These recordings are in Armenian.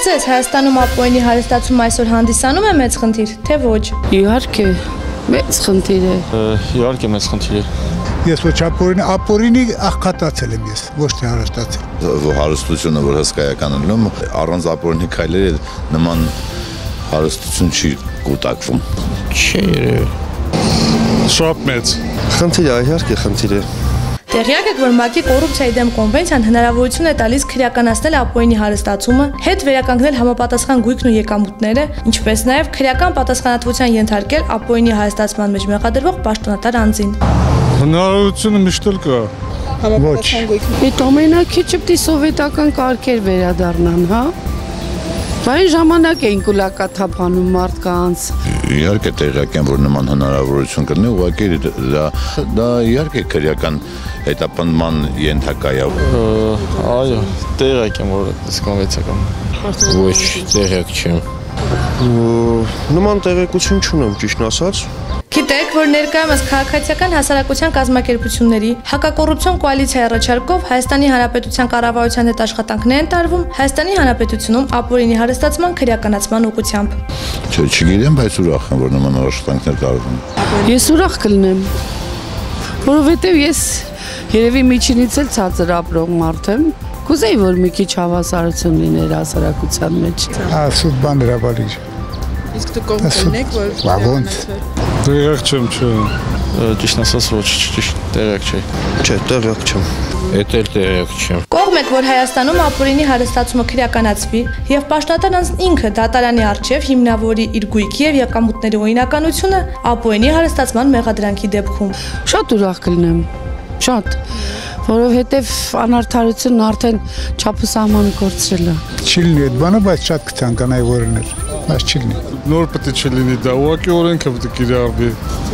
Ըստ ձեզ Հայաստանում ապօրինի հարստացումը այսօր հանդիսանում է մեծ խնդիր, թե ոչ։ Իհարկե, մեծ խնդիր է։ Իհարկե մեծ խնդիր է։ Ես ոչ ապօրինի աղքատացել եմ ես, ոչ թե հարստացել։ Հարստությունը, որ հսկայական լինում, առանց ապօրինի քայլերի նման հարստություն չի կուտակվում։ Չէ, երևի։ Շատ մեծ։ Խնդիր է, իհարկե խնդիր է։ Տեղյակ եք, որ ՄԱԿ-ի կոռուպցիայի դեմ կոնվենցիան հնարավորություն է տալիս քրեականացնել ապօրինի հարստացումը, հետ վերականգնել համապատասխան գույքն ու եկամուտները, ինչպես նաև քրեական պատասխանատվության ենթարկել ապօրինի հարստացման մեջ մեղադրվող պաշտոնատար անձին։ Հնարավորությունը միշտ էլ կա։ Համապատասխան գույքն։ Այդ ամենակիչը պիտի սովետական կարգեր վերադառնան, հա։ Այն ժամանակ էին կուլակաթափանում մարդկանց։ Իհարկե տեղյակ եմ, որ նման հնարավորություն կլինի, ուղղակի դա իհարկե քրեական հետապնդման ենթակա է։ Այո, տեղյակ եմ, որ այս կոնվենցիա կա։ Ոչ, տեղյակ չեմ։ Նման տեղեկություն չունեմ, ճիշտն ասած։ Գիտեք, որ ներկայումս քաղաքացիական հասարակության կազմակերպությունների հակակոռուպցիոն կոալիցիայի առաջարկով Հայաստանի Հանրապետության կառավարության հետ աշխատանքներ են տարվում Հայաստանի Հանրապետությունում ապօրինի հարստացման քրեականացման ուղղությամբ։ Չգիտեմ, բայց ուրախ եմ, որ նման աշխատանքներ տարվում։ Ես ուրախ կլինեմ, որովհետև ես երևի միջինից էլ ցածր ապրող մարդ եմ։ Կուզեի, որ մի քիչ հավասարություն լիներ հասարակության մեջ։ Սուտ բան հրավարիր։ Իսկ դու կողմ կլինեք, որ ոնց։ Տեղյակ չեմ, չէ։ Ճիշտ ասած ոչ, ճիշտ տեղյակ չէ։ Չէ, տեղյակ չեմ։ Էդ էլ տեղյակ չեմ։ Կողմ եք, որ Հայաստանում ապօրինի հարստացումը քրեականացվի եւ պաշտոնատար անձն ինքը դատարանի առջեւ հիմնավորի իր գույքի եւ եկամուտների օրինականությունը ապօրինի հարստացման մեղադրանքի դեպքում։ Շատ ուրախ կլինեմ։ Շատ, որովհետև անարդարությունն արդեն չափը սահմանը կորցրել է։ Չի լինի այդ բանը, բայց շատ կցանկանայի որներ, բայց չի լինի։ Նոր պետք է չլինի դա, ուղղակի օրենքը պետք է կիրառվի։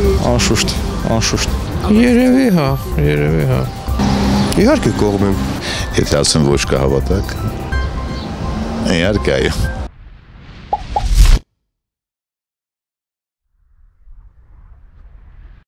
Անշուշտ։ Երևի հա։ Իհարկե կողմ եմ։ Եթե ասեմ ոչ կհավատակ։ Իհարկե այո։